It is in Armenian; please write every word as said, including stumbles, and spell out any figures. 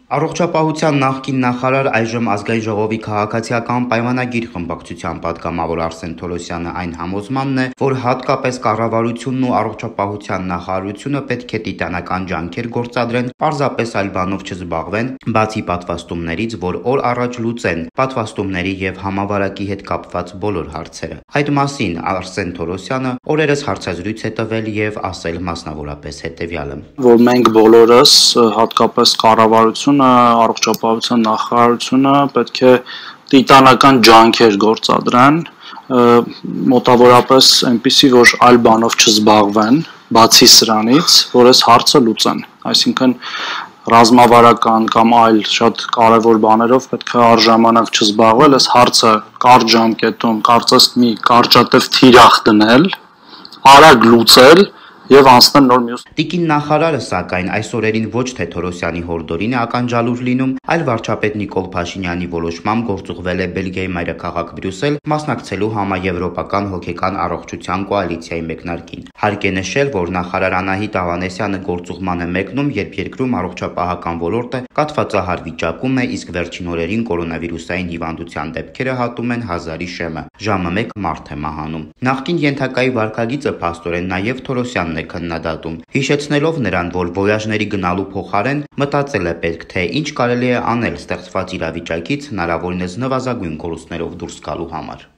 Առողջապահության նախկին նախարար, այժմ Ազգային ժողովի քաղաքացիական պայմանագիր խմբակցության պատգամավոր Արսեն Թորոսյանը այն համոզմանն է, որ հատկապես կառավարությունն ու առողջապահության նախարարությունը պետք է տիտանական ջանքեր գործադրեն, պարզապես այլ բանով չզբաղվեն, բացի պատվաստումներից, որ օր առաջ լուծեն պատվաստումների եւ համավարակի հետ կապված բոլոր հարցերը։ Այդ մասին Արսեն Թորոսյանը օրերս հարցազրույց է տվել եւ ասել մասնավորապես հետեւյալը. Որ մենք բոլորս, հատկապես կառավարությունը, առողջապահության նախարարությունը պետք է տիտանական ջանքեր գործադրեն, մոտավորապես այնպիսի, որ այլ բանով չզբաղվեն, բացի սրանից, որ այս հարցը լուծեն։ Այսինքն ռազմավարական կամ այլ շատ կարևոր բաներով պետք է առժամանակ չզբաղվել, այս հարցը կարճ ժամկետում, կարծես մի կարճատև թիրախ դնել, արագ լուծել եւ անցնել նոր մյուս։ Տիկին նախարարը, սակայն, այս օրերին ոչ թե Թորոսյանի հորդորին է ականջալուր լինում, այլ վարչապետ Նիկոլ Փաշինյանի որոշմամբ գործուղվել է Բելգիայի մայրաքաղաք Բրյուսել, մասնակցելու համաեվրոպական հոգեկան առողջության կոալիցիայի մեկնարկին։ Հարկ է նշել, որ նախարար Անահիտ Ավանեսյանը գործուղման է մեկնում, երբ երկրում առողջապահական ոլորտը կաթվածահար վիճակում է, իսկ վերջին օրերին կորոնավիրուսային հիվանդության դեպքերը հատում են հազարի շեմը։ Ժամը մեկ մարդ է մահանում։ Նախկին ենթակայի վարքագիծը փաստորեն նաև Թորոսյանն է քննադատում, հիշեցնելով նրան, որ վոյաժների գնալու փոխարեն մտածել է պետք, թե ինչ կարելի է անել ստեղծված իրավիճակից հնարավորինս նվազագույն կորուստներով դուրս գալու համար։